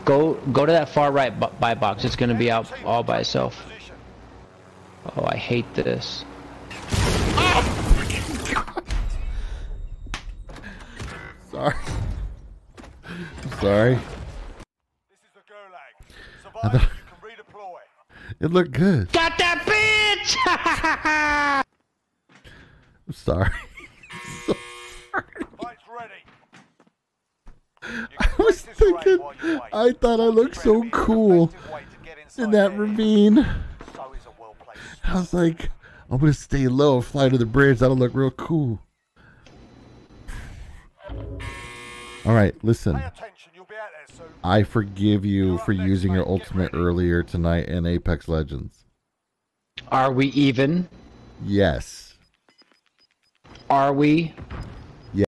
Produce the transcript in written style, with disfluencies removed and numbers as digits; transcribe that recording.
Go to that far right buy box. It's gonna be out all by itself. Oh, I hate this. Sorry. I'm sorry. This is the Gulag. Survive, you can redeploy. It looked good. Got that bitch! I'm sorry. Fight's ready. I was thinking, I thought I looked so cool in that ravine. I was like, I'm gonna stay low and fly to the bridge. That'll look real cool. All right, listen. I forgive you for using your ultimate earlier tonight in Apex Legends. Are we even? Yes. Are we?